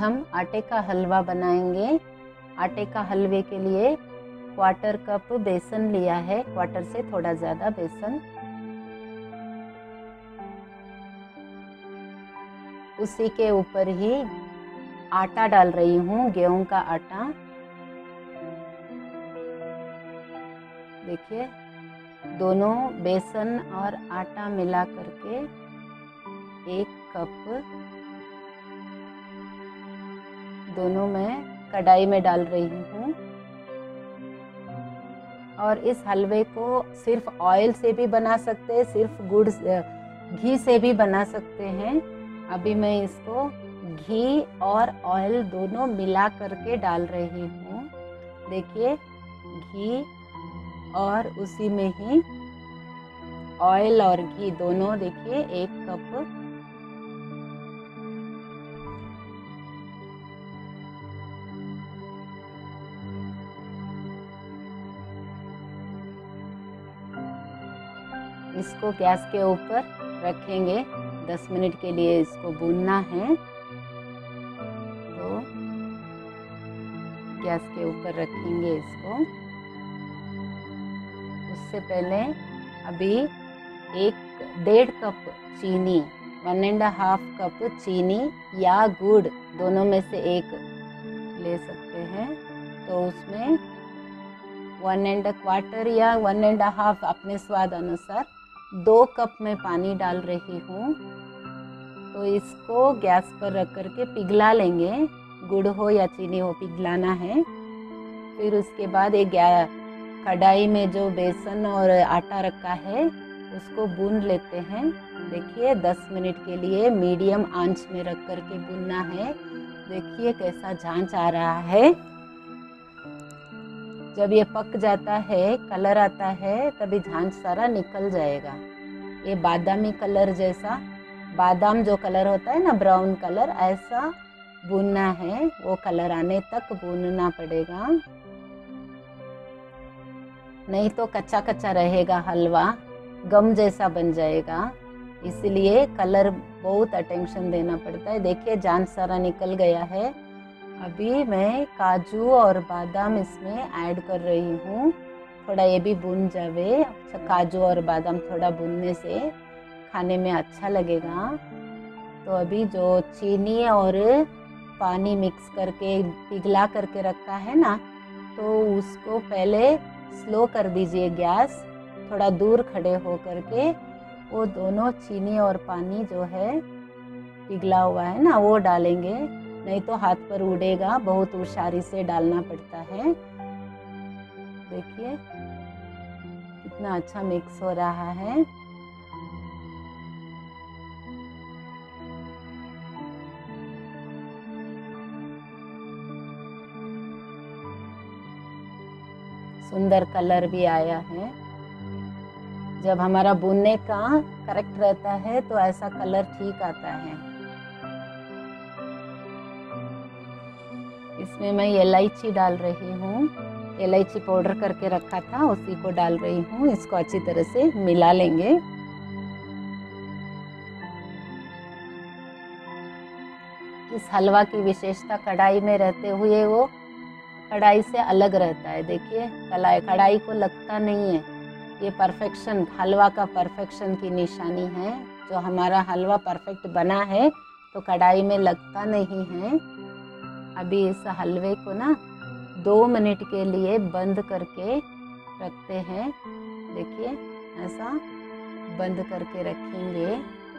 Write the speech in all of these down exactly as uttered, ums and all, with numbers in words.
हम आटे का हलवा बनाएंगे। आटे का हलवे के लिए क्वार्टर कप बेसन लिया है, क्वार्टर से थोड़ा ज़्यादा बेसन। उसी के ऊपर ही आटा डाल रही हूँ, गेहूं का आटा। देखिए, दोनों बेसन और आटा मिला करके एक कप दोनों मैं कढ़ाई में डाल रही हूँ। और इस हलवे को सिर्फ ऑयल से भी बना सकते हैं, सिर्फ गुड़ घी से भी बना सकते हैं। अभी मैं इसको घी और ऑयल दोनों मिला करके डाल रही हूँ। देखिए, घी और उसी में ही ऑयल और घी दोनों, देखिए एक कप। इसको गैस के ऊपर रखेंगे, दस मिनट के लिए इसको भूनना है। तो गैस के ऊपर रखेंगे इसको। उससे पहले अभी एक डेढ़ कप चीनी, वन एंड हाफ कप चीनी या गुड़, दोनों में से एक ले सकते हैं। तो उसमें वन एंड क्वार्टर या वन एंड हाफ अपने स्वाद अनुसार दो कप में पानी डाल रही हूँ। तो इसको गैस पर रख करके पिघला लेंगे, गुड़ हो या चीनी हो, पिघलाना है। फिर उसके बाद एक कढ़ाई में जो बेसन और आटा रखा है उसको भून लेते हैं। देखिए, दस मिनट के लिए मीडियम आंच में रख करके भूनना है। देखिए कैसा झांझ आ रहा है। जब ये पक जाता है, कलर आता है, तभी झांझ सारा निकल जाएगा। ये बादामी कलर जैसा, बादाम जो कलर होता है ना, ब्राउन कलर, ऐसा भूनना है। वो कलर आने तक भूनना पड़ेगा, नहीं तो कच्चा कच्चा रहेगा हलवा, गम जैसा बन जाएगा। इसलिए कलर बहुत अटेंशन देना पड़ता है। देखिए, जान सारा निकल गया है। अभी मैं काजू और बादाम इसमें ऐड कर रही हूँ। थोड़ा ये भी भून जावे। काजू और बादाम थोड़ा भूनने से खाने में अच्छा लगेगा। तो अभी जो चीनी और पानी मिक्स करके पिघला करके रखा है ना, तो उसको पहले स्लो कर दीजिए गैस, थोड़ा दूर खड़े हो करके वो दोनों चीनी और पानी जो है पिघला हुआ है ना, वो डालेंगे, नहीं तो हाथ पर उड़ेगा। बहुत होशियारी से डालना पड़ता है। देखिए कितना अच्छा मिक्स हो रहा है। सुंदर कलर भी आया है। जब हमारा भुनने का करेक्ट रहता है तो ऐसा कलर ठीक आता है। इसमें मैं इलायची डाल रही हूँ, इलायची पाउडर करके रखा था, उसी को डाल रही हूँ। इसको अच्छी तरह से मिला लेंगे। इस हलवा की विशेषता कढ़ाई में रहते हुए वो कढ़ाई से अलग रहता है। देखिए, कढ़ाई कढ़ाई को लगता नहीं है। ये परफेक्शन, हलवा का परफेक्शन की निशानी है। जो हमारा हलवा परफेक्ट बना है तो कढ़ाई में लगता नहीं है। अभी इस हलवे को ना दो मिनट के लिए बंद करके रखते हैं। देखिए, ऐसा बंद करके रखेंगे,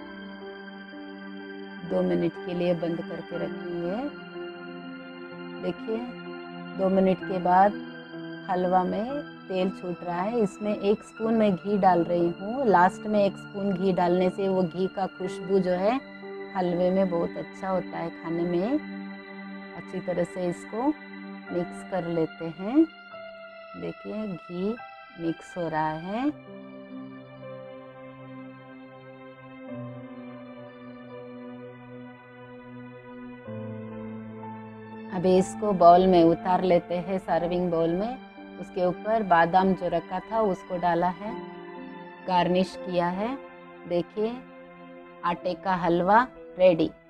दो मिनट के लिए बंद करके रखेंगे। देखिए, दो मिनट के बाद हलवा में तेल छूट रहा है। इसमें एक स्पून मैं घी डाल रही हूँ। लास्ट में एक स्पून घी डालने से वो घी का खुशबू जो है हलवे में बहुत अच्छा होता है खाने में। अच्छी तरह से इसको मिक्स कर लेते हैं। देखिए, घी मिक्स हो रहा है। अभी इसको बाउल में उतार लेते हैं, सर्विंग बाउल में। उसके ऊपर बादाम जो रखा था उसको डाला है, गार्निश किया है। देखिए, आटे का हलवा रेडी।